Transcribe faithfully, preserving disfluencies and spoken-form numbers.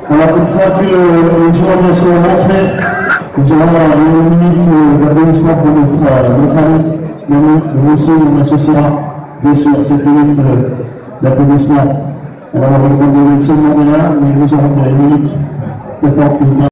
Alors, une fois que les joueurs bien sûr rentrés, nous aurons une minute d'applaudissement pour notre, notre ami. Nous aussi, on associera bien sûr cette minute d'applaudissement. Alors, on va reprendre les seulement là, mais nous aurons une minute très forte.